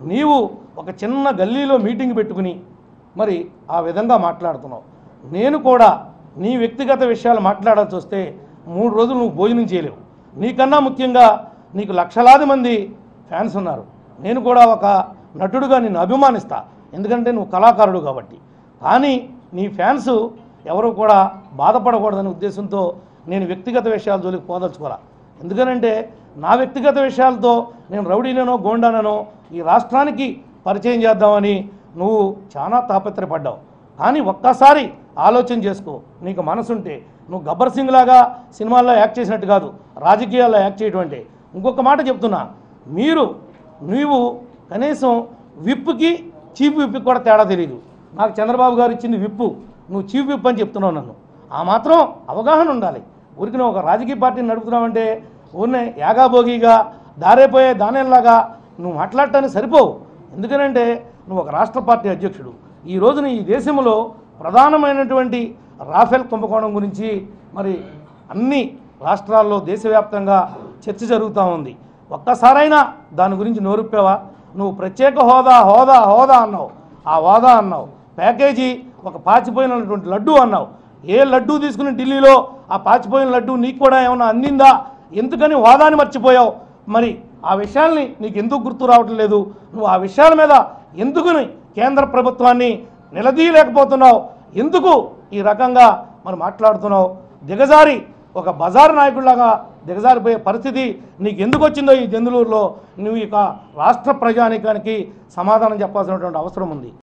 నీవు ఒక చిన్న గల్లీలో మీటింగ్ పెట్టుకుని మరి ఆ విధంగా మాట్లాడుతున్నావు. నేను కూడా నీ వ్యక్తిగత విషయాలు మాట్లాడాల్సి వస్తే 3 రోజులు నువ్వు భోజనం చేయలేవు. నీకన్నా ముఖ్యంగా నీకు లక్షలాది మంది ఫ్యాన్స్ ఉన్నారు. నేను కూడా ఒక నటుడుగా నిన్ను అభిమానిస్తా, ఎందుకంటే నువ్వు కళాకారుడు కాబట్టి. కానీ నీ ఫ్యాన్స్ ఎవరు కూడా బాధపడకూడదనే ఉద్దేశంతో నేను వ్యక్తిగత విషయాల జోలికి పోదలుచుకోవాలా. ఎందుకనంటే నా వ్యక్తిగత విషయాలతో నేను రౌడీనో గోండానో ఈ రాష్ట్రానికి పరిచయం చేద్దామని నువ్వు చాలా తాపత్రయపడ్డావు. కానీ ఒక్కసారి ఆలోచన చేసుకో, నీకు మనసుంటే. నువ్వు గబ్బర్ సింగ్ లాగా సినిమాల్లో యాక్ట్ చేసినట్టు కాదు, రాజకీయాల్లో యాక్ట్ చేయడం అంటే. ఇంకొక మాట చెప్తున్నా, నీవు కనీసం విప్పుకి చీఫ్ విప్కి కూడా తేడా తెలియదు. నాకు చంద్రబాబు గారు ఇచ్చింది విప్పు, నువ్వు చీఫ్ విప్ అని చెప్తున్నావు. నన్ను ఆ మాత్రం అవగాహన ఉండాలి. ఊరికి నువ్వు ఒక రాజకీయ పార్టీని నడుపుతున్నావంటే ఊరినే యాగాభోగిగా దారైపోయే దానేలాగా నువ్వు మాట్లాడటానికి సరిపోవు. ఎందుకనంటే నువ్వు ఒక రాష్ట్ర పార్టీ అధ్యక్షుడు. ఈ రోజున ఈ దేశంలో ప్రధానమైనటువంటి రాఫెల్ కుంభకోణం గురించి మరి అన్ని రాష్ట్రాల్లో దేశవ్యాప్తంగా చర్చ జరుగుతూ ఉంది. ఒక్కసారైనా దాని గురించి నోరుప్పావా? నువ్వు ప్రత్యేక హోదా హోదా హోదా అన్నావు, ఆ హోదా అన్నావు, ప్యాకేజీ ఒక పాచిపోయినటువంటి లడ్డు అన్నావు. ఏ లడ్డు తీసుకుని ఢిల్లీలో ఆ పాచిపోయిన లడ్డు నీకు కూడా ఏమైనా అందిందా? ఎందుకని హోదాని మర్చిపోయావు? మరి ఆ విషయాల్ని నీకు ఎందుకు గుర్తు రావటం లేదు? నువ్వు ఆ విషయాల మీద ఎందుకుని కేంద్ర ప్రభుత్వాన్ని నిలదీయలేకపోతున్నావు? ఎందుకు ఈ రకంగా మరి మాట్లాడుతున్నావు? దిగజారి ఒక బజారు నాయకుడిలాగా దిగజారిపోయే పరిస్థితి నీకు ఎందుకు వచ్చిందో ఈ దెందులూరులో నువ్వు ఇక రాష్ట్ర ప్రజానీకానికి సమాధానం చెప్పాల్సినటువంటి అవసరం ఉంది.